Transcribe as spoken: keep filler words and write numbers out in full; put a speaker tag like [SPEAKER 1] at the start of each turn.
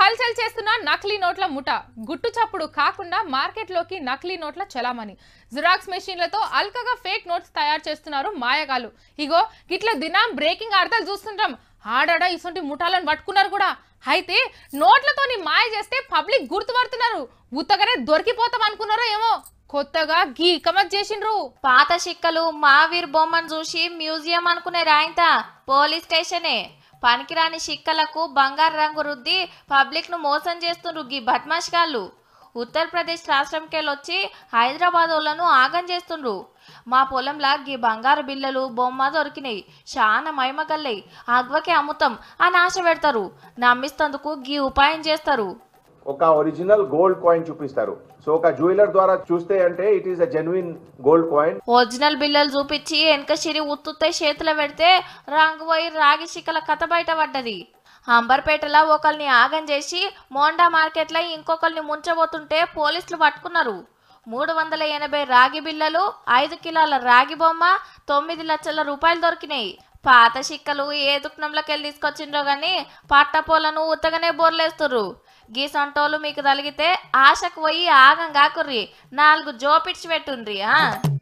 [SPEAKER 1] హల్చల్ చేస్తున్న నకిలీ నోట్ల ముఠ గుట్టు చప్పుడు కాకుండా మార్కెట్లోకి నకిలీ నోట్ల చలామణి జిరాక్స్ మెషిన్లతో అల్కగా ఫేక్ నోట్స్ తయారు చేస్తున్నారు మాయగాలు. ఇగో గిట్ల దినం బ్రేకింగ్ వార్తలు చూస్తుంటాం. ఆడాడ ఇసొంటి ముఠాలను పట్టుకున్నారు కూడా. అయితే నోట్లతోని మాయ చేస్తే పబ్లిక్ గుర్తుపడుతున్నారు. ఉత్తగానే దొరికిపోతాం అనుకున్నారో ఏమో కొత్తగా గీ కమత్ చేసిండ్రు.
[SPEAKER 2] పాత చిక్కలు మావీర్ బొమ్మను చూసి మ్యూజియం అనుకునే రాయింత పోలీస్ స్టేషనే. పనికిరాని చిక్కలకు బంగారు రంగు రుద్ది పబ్లిక్ ను మోసం చేస్తుండ్రు గీ బద్మాష్గాళ్ళు. ఉత్తరప్రదేశ్ రాష్ట్రంకెళ్ళొచ్చి హైదరాబాద్ వాళ్ళను ఆగం చేస్తుండ్రు. మా పొలంలా గీ బంగారు బిల్లలు బొమ్మ దొరికినాయి, చాలా మైమగల్లయి, అగ్వకే అమ్ముతాం అని ఆశ పెడతారు. నమ్మిస్తందుకు గీ ఉపాయం చేస్తారు.
[SPEAKER 3] ఒక ఒరిజినల్ గోల్డ్ కాయిన్ చూపిస్తారు. సో ఒక జ్యువెలర్ ద్వారా చూస్తే అంటే it is a genuine gold coin.
[SPEAKER 2] Original బిల్లలు చూపించి వెనక సిరి ఉత్తుతే చేతిలో పెడితే రంగు పోయి రాగి చిక్కల కథ బయట పడ్డది. అంబర్పేటలో ఒకరిని ఆగం చేసి మోండా మార్కెట్లో ఇంకొకరిని ముంచబోతుంటే పోలీసులు పట్టుకున్నారు. మూడు వందల ఎనభై రాగి బిల్లలు, ఐదు కిలోల రాగి బొమ్మ, తొమ్మిది లక్షల రూపాయలు దొరికినాయి. పాత చిక్కలు ఏ దుకాణంలోకి వెళ్ళి తీసుకొచ్చిండ్రో గాని పట్టపోలను ఉత్తగానే బోర్లేస్తుర్రు. గీ సంటోలు మీకు తలిగితే ఆశకు పోయి ఆగం కాకుర్రి, నాలుగు జోపిడ్చి పెట్టుండ్రి.